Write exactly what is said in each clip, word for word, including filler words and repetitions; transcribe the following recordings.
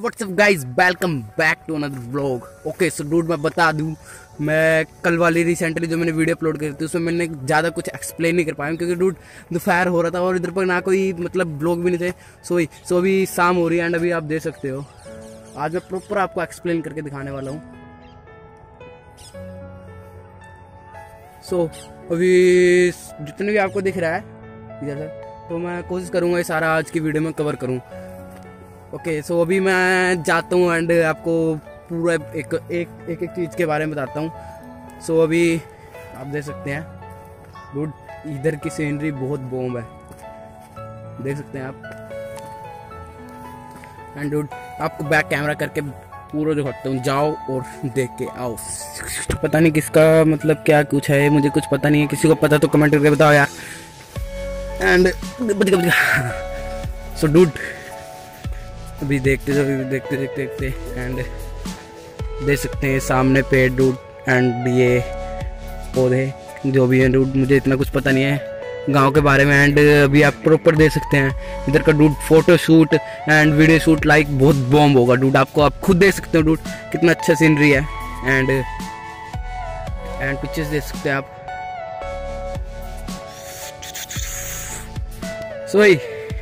WhatsApp guys, welcome back to another vlog. Okay so dude, मैं बता दूं, मैं कल वाली रिसेंटली जो मैंने वीडियो अपलोड करी थी उसमें मैंने ज़्यादा कुछ एक्सप्लेन नहीं कर पाया क्योंकि डूड दोपहर हो रहा था और इधर पर ना कोई मतलब ब्लॉग भी नहीं थे। सो सो अभी शाम हो रही है एंड अभी आप देख सकते हो आज मैं प्रॉपर आपको एक्सप्लेन करके दिखाने वाला हूँ। सो so, अभी जितने भी आपको दिख रहा है इधर से, तो मैं कोशिश करूँगा ये सारा आज की वीडियो में कवर करूँ। ओके okay, सो so अभी मैं जाता हूँ एंड आपको पूरा एक एक एक एक चीज़ के बारे में बताता हूँ। सो so अभी आप देख सकते हैं डूड, इधर की सीनरी बहुत बॉम्ब है, देख सकते हैं आप। एंड डूड आपको बैक कैमरा करके पूरा दिखाता हूँ, जाओ और देख के आओ। पता नहीं किसका मतलब क्या कुछ है, मुझे कुछ पता नहीं है, किसी को पता तो कमेंट करके बताओ यार। एंड सो डूड अभी देखते देखते देखते देखते देखते एंड देख सकते हैं सामने पेड़ डूड एंड ये पौधे जो भी है डूड, मुझे इतना कुछ पता नहीं है गांव के बारे में। एंड अभी आप प्रॉपर देख सकते हैं इधर का dude photo shoot and video shoot like बहुत बॉम्ब होगा डूड, आपको आप खुद देख सकते हो डूड कितना अच्छा सीनरी है। एंड एंड पिक्चर्स देख सकते हैं आप। सो भाई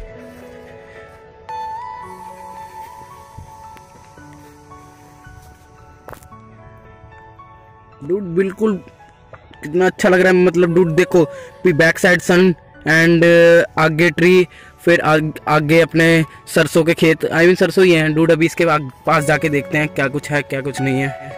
डूड बिल्कुल कितना अच्छा लग रहा है, मतलब डूड देखो बैक साइड सन एंड आगे ट्री, फिर आग, आगे अपने सरसों के खेत, आई मीन सरसों ही हैं डूड। अभी इसके पास जाके देखते हैं क्या कुछ है क्या कुछ नहीं है।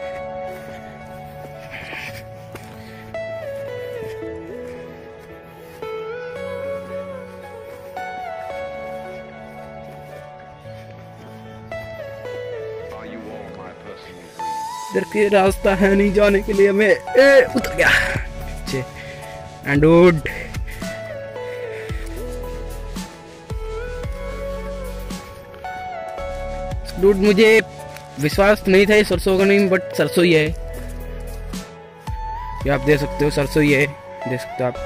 इधर के रास्ता है नहीं जाने के लिए, मैं ए, उतर गया नीचे। एंड डूड डूड मुझे विश्वास नहीं था ये सरसों का नहीं, बट सरसों ही है, ये आप देख सकते हो सरसों ही है, देख सकते हो आप।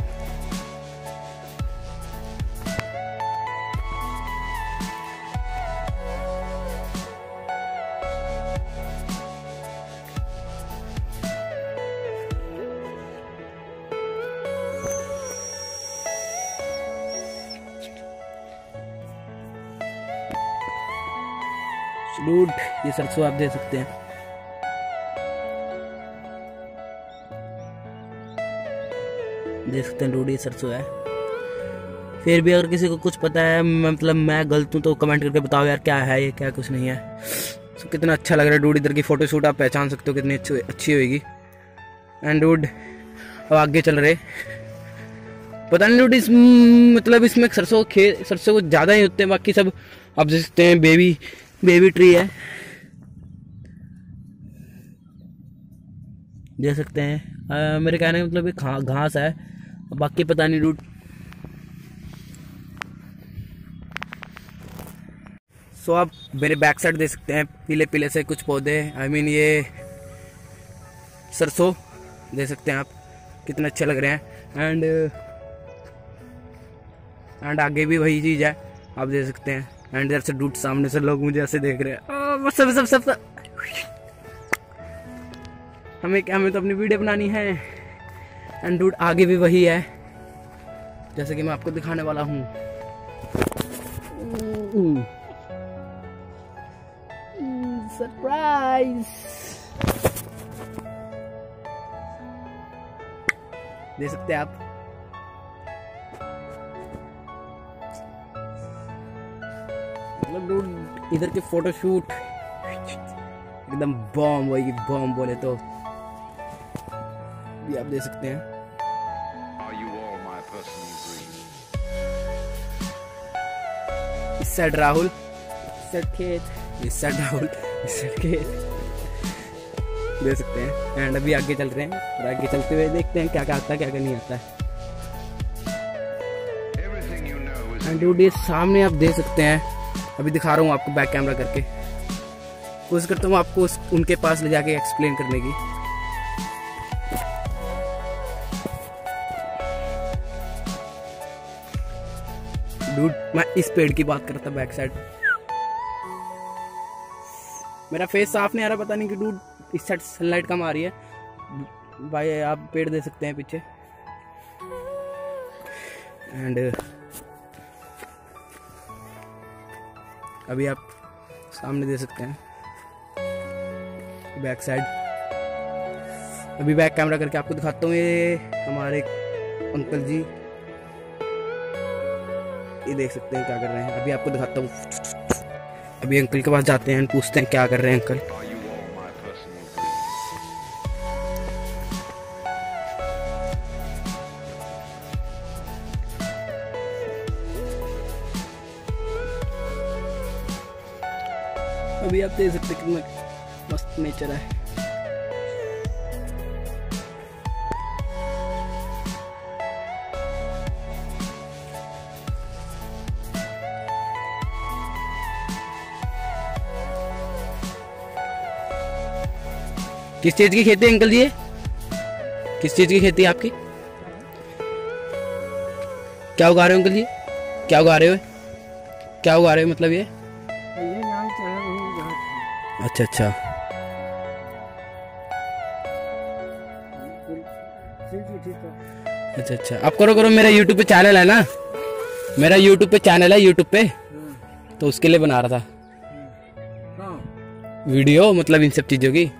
डूड ये सरसों आप देख सकते हैं, देख सकते हैं डूड ये सरसों है। फिर भी अगर किसी को कुछ पता है, मतलब मैं गलत हूँ तो कमेंट करके बताओ यार क्या है ये क्या कुछ नहीं है। so, कितना अच्छा लग रहा है डूड, इधर की फोटो शूट आप पहचान सकते हो कितनी अच्छी अच्छी होगी। एंड डूड अब आगे चल रहे, पता नहीं डूड इस मतलब इसमें सरसों खेत सरसों कुछ ज़्यादा ही होते हैं, बाकी सब आप देख सकते हैं बेबी बेबी ट्री है, देख सकते हैं। आ, मेरे कहने का मतलब घा, घास है, बाकी पता नहीं डूड। सो आप मेरे बैक साइड देख सकते हैं पीले पीले से कुछ पौधे, आई मीन ये सरसों देख सकते हैं आप कितने अच्छे लग रहे हैं। एंड एंड आगे भी वही चीज़ है आप देख सकते हैं। एंड इधर से डूड सामने से लोग मुझे ऐसे देख रहे हैं, सब सब सब सब हमें क्या, हमें तो अपनी वीडियो बनानी है। एंड डूड आगे भी वही है जैसे कि मैं आपको दिखाने वाला हूँ। सरप्राइज देख सकते हैं आप। मतलब इधर के फोटो शूट एकदम बॉम्ब होगी, बॉम्ब बोले तो भी आप देख सकते हैं। इस साइड राहुल, इस साइड खेत, इस साइड राहुल, इस साइड खेत, देख सकते हैं। एंड अभी आगे चल रहे हैं और आगे चलते हुए देखते हैं क्या क्या आता है क्या क्या नहीं आता है। एंड डूड ये सामने आप देख सकते हैं, अभी दिखा रहा हूँ आपको बैक कैमरा करके, कोशिश करता हूँ आपको उनके पास ले जाके एक्सप्लेन करने की। डूड मैं इस पेड़ की बात करता बैक साइड, मेरा फेस साफ नहीं आ रहा, पता नहीं कि डूड इस साइड सनलाइट कम आ रही है। भाई आप पेड़ दे सकते हैं पीछे। एंड अभी आप सामने दे सकते हैं बैक साइड। अभी बैक कैमरा करके आपको दिखाता हूँ। ये हमारे अंकल जी, ये देख सकते हैं क्या कर रहे हैं। अभी आपको दिखाता हूँ। अभी अंकल के पास जाते हैं, पूछते हैं क्या कर रहे हैं अंकल। अभी आप देख सकते हैं कितना मस्त नेचर है। किस चीज की खेती है अंकल जी? ये किस चीज की खेती है आपकी? क्या उगा रहे हो अंकल जी? क्या उगा रहे हो? क्या उगा रहे हो मतलब ये? अच्छा अच्छा अच्छा अच्छा आप करो करो। मेरा यूट्यूब पे चैनल है ना, मेरा यूट्यूब पे चैनल है, यूट्यूब पे तो उसके लिए बना रहा था वीडियो, मतलब इन सब चीजों की।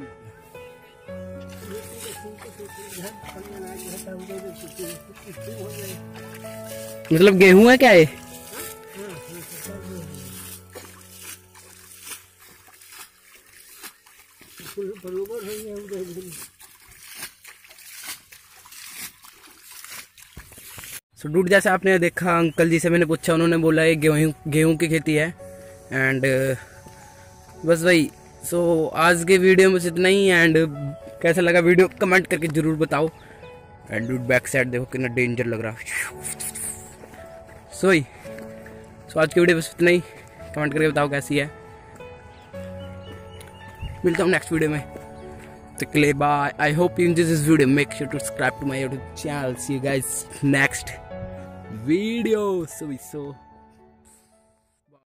मतलब गेहूं है क्या ये? सो डूड जैसे आपने देखा, अंकल जी से मैंने पूछा, उन्होंने बोला ये गेहूं गेहूं की खेती है। एंड बस भाई, सो आज के वीडियो में इतना ही। एंड कैसा लगा वीडियो कमेंट करके जरूर बताओ। एंड डूड बैक साइड देखो कितना डेंजर लग रहा है। सो ही सो आज की वीडियो बस इतना ही। कमेंट करके बताओ कैसी है। मिलता हूँ नेक्स्ट वीडियो में। तो के लिए bye. I hope you enjoy this video. Make sure to subscribe to my YouTube channel. See you guys next video. So so